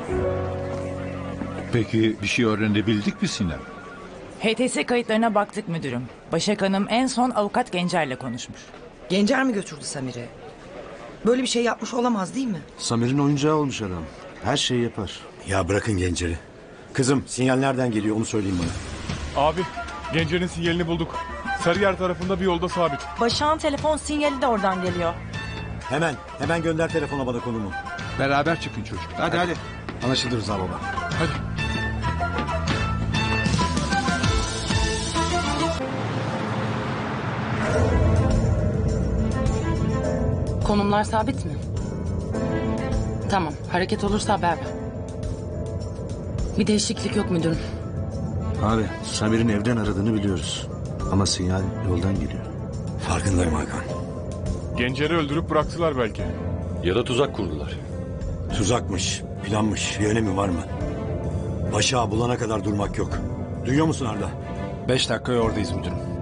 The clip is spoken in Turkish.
Peki bir şey öğrenebildik mi Sinem? HTS kayıtlarına baktık müdürüm. Başak Hanım en son avukat Gencer'le konuşmuş. Gencer mi götürdü Samir'i? Böyle bir şey yapmış olamaz değil mi? Samir'in oyuncağı olmuş adam. Her şeyi yapar. Ya bırakın Gencer'i. Kızım sinyal nereden geliyor onu söyleyin bana. Abi, Gencer'in sinyalini bulduk. Sarıyer tarafında bir yolda sabit. Başak'ın telefon sinyali de oradan geliyor. Hemen gönder telefona bana konumu. Beraber çıkın çocuk. Hadi. Anlaşıldı Rıza baba. Hadi. Konumlar sabit mi? Tamam, hareket olursa haber ver. Bir değişiklik yok müdürüm. Abi Samir'in evden aradığını biliyoruz. Ama sinyal yoldan geliyor. Farkındayım Hakan. Gencer'i öldürüp bıraktılar belki. Ya da tuzak kurdular. Tuzakmış, planmış, bir önemi var mı? Başak'ı bulana kadar durmak yok. Duyuyor musun Arda? 5 dakikaya oradayız müdürüm.